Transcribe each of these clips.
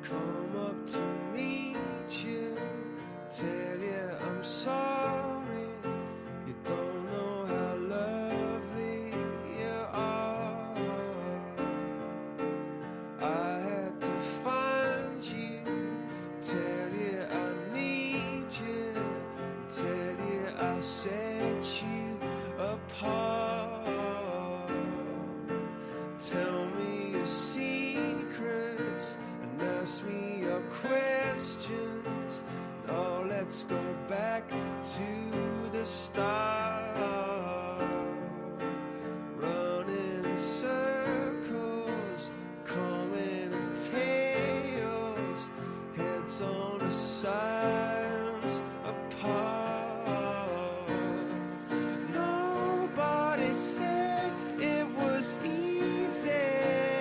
come up to meet you, tell you I'm sorry. You don't know how lovely you are. I had to find you, tell you I need you, tell you I set you apart. Tell me your secrets and ask me your questions. Now let's go back to the start. Running in circles, coming in tails, heads on the sides apart. Nobody said it was easy.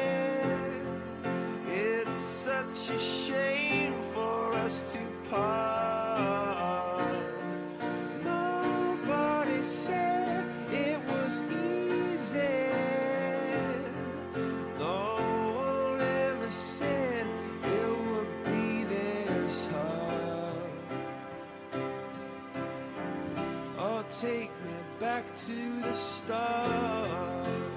It's such a shame for us to part. Nobody said it was easy. No one ever said it would be this hard. Oh, take me back to the start.